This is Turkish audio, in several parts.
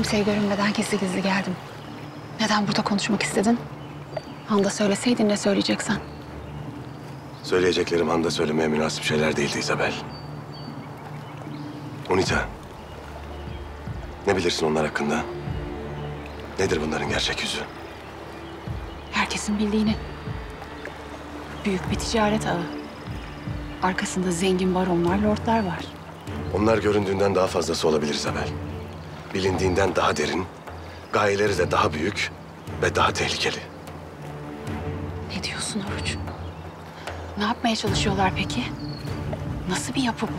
Kimseye görünmeden gizli gizli geldim. Neden burada konuşmak istedin? Han'da söyleseydin ne söyleyeceksen. Söyleyeceklerim Han'da söylemeye münasip şeyler değildi Isabel. Unita. Ne bilirsin onlar hakkında? Nedir bunların gerçek yüzü? Herkesin bildiğini. Büyük bir ticaret ağı. Arkasında zengin baronlar, lordlar var. Onlar göründüğünden daha fazlası olabilir Isabel. Bilindiğinden daha derin, gayeleri de daha büyük ve daha tehlikeli. Ne diyorsun Oruç? Ne yapmaya çalışıyorlar peki? Nasıl bir yapı bu?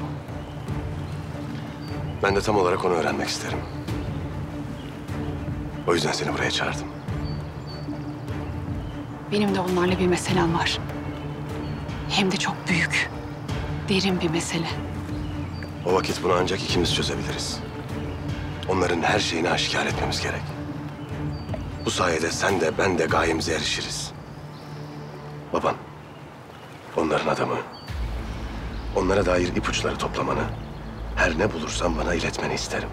Ben de tam olarak onu öğrenmek isterim. O yüzden seni buraya çağırdım. Benim de onlarla bir meselem var. Hem de çok büyük, derin bir mesele. O vakit bunu ancak ikimiz çözebiliriz. Onların her şeyini aşikar etmemiz gerek. Bu sayede sen de ben de gayemize erişiriz. Baban, onların adamı. Onlara dair ipuçları toplamanı, her ne bulursan bana iletmeni isterim.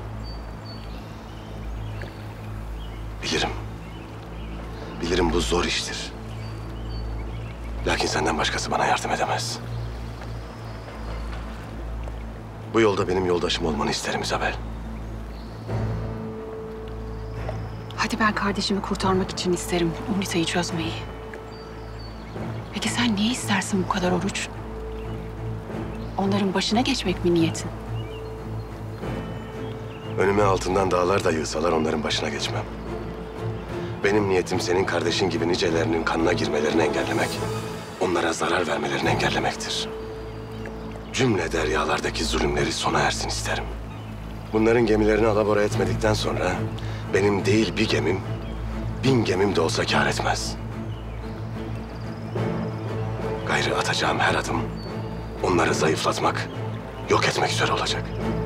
Bilirim. Bilirim bu zor iştir. Lakin senden başkası bana yardım edemez. Bu yolda benim yoldaşım olmanı isterim Isabel. Hadi ben kardeşimi kurtarmak için isterim Unita'yı çözmeyi. Peki sen niye istersin bu kadar Oruç? Onların başına geçmek mi niyetin? Önüme altından dağlar da yığsalar onların başına geçmem. Benim niyetim senin kardeşin gibi nicelerinin kanına girmelerini engellemek. Onlara zarar vermelerini engellemektir. Cümle deryalardaki zulümleri sona ersin isterim. Bunların gemilerini alabora etmedikten sonra benim değil bir gemim, 1000 gemim de olsa kâr etmez. Gayrı atacağım her adım onları zayıflatmak, yok etmek üzere olacak.